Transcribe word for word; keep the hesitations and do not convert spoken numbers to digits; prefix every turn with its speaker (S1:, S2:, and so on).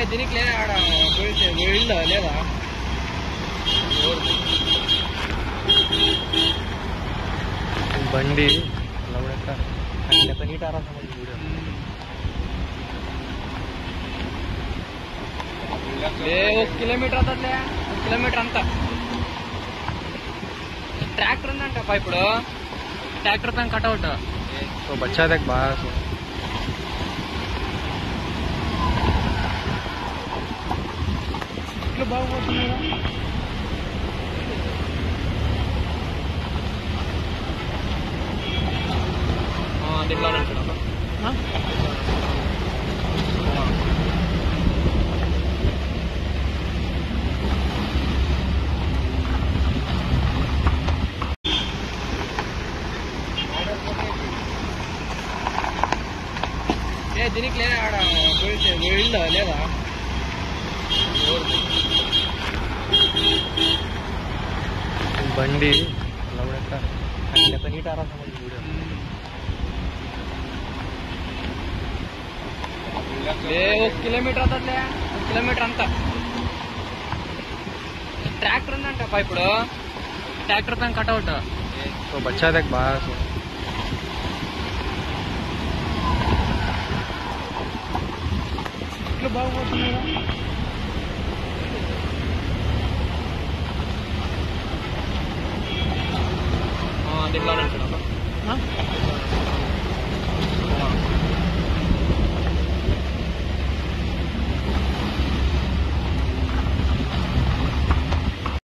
S1: దీనికి లేదా ఆడ వెళ్ళా లేదా
S2: బండి నీట్ ఆరా
S1: ఒక కిలోమీటర్ అవుతుందిలే ఒక కిలోమీటర్ అంతా ట్రాక్టర్ ఉందంట ఇప్పుడు ట్రాక్టర్ పైన కట్అవుట్
S2: तो बच्चा देख बाहर से
S1: ఇట్లా బాగుపోతుంది దీంట్లోనే చూడమ్మా దీనికి లేదా ఆడ వెళ్ళా లేదా
S2: బండి నీట్ ఆరా
S1: ఒక కిలోమీటర్ అవుతుందిలే ఒక కిలోమీటర్ అంతా ట్రాక్టర్ ఉందంట ఇప్పుడు ట్రాక్టర్ పైన కట్అవుట్
S2: तो बच्चा देख बाहर से
S1: ఇట్లా బాగుపోతుంది దీంట్లోనే చూడమ్మా